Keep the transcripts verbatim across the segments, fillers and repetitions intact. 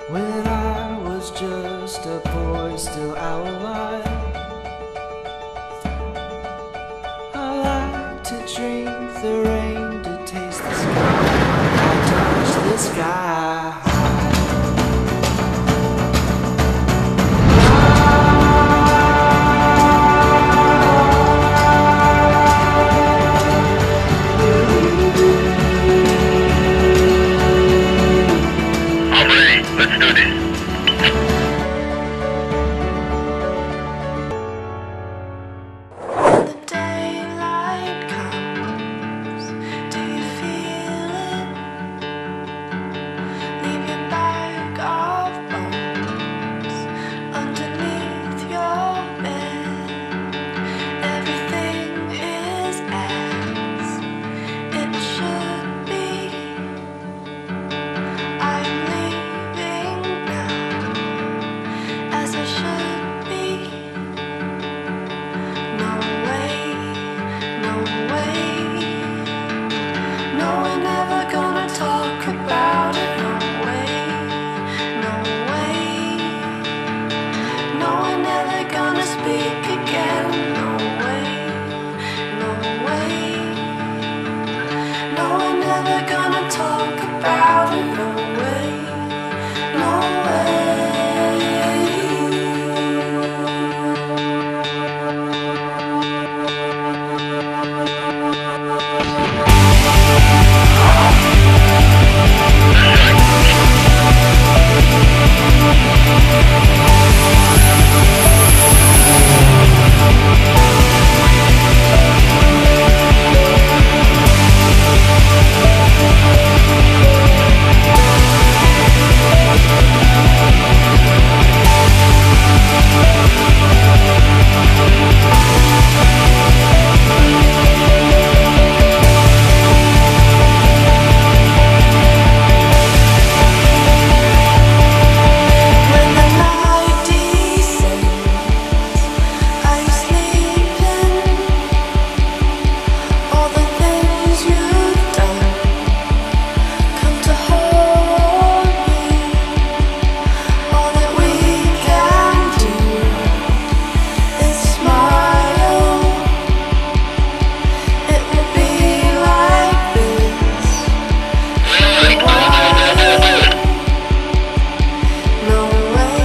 when I was just a boy still out alive. I like to drink the rain, to taste the sky, I touch the sky. Let's do this. The daylight comes, do you feel it? Leave your bag of bones underneath your bed. Everything is as it should be. I'm leaving now, as I should be. No way, no way. No, we're never gonna talk about it. No way, no way. No, we're never gonna speak again. No way, no way. No, we're never gonna talk about it. No way, no way. When the night descends, are you sleeping? All the things you've done come to haunt me. All that we can do is smile. It will be like this for a while. No way.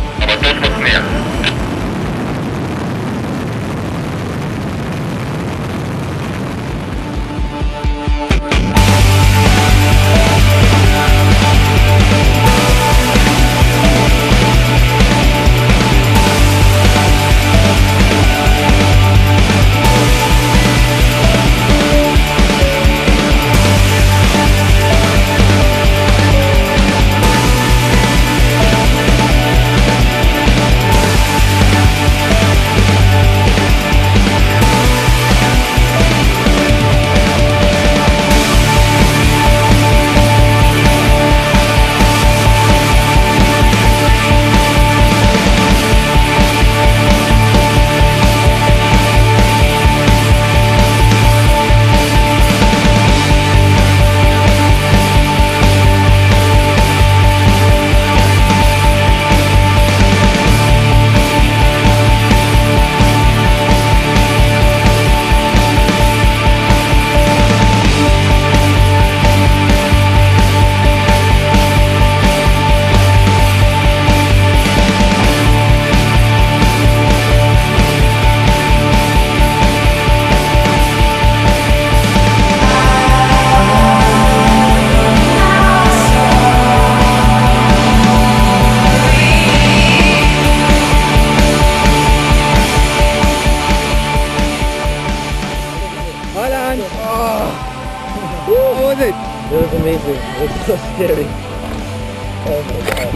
Alan! Oh. How was it? It was amazing. It was so scary. Oh my god.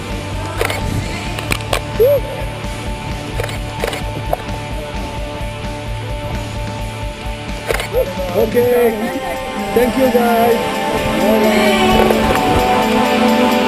Woo. Okay. Thank you guys. Bye-bye.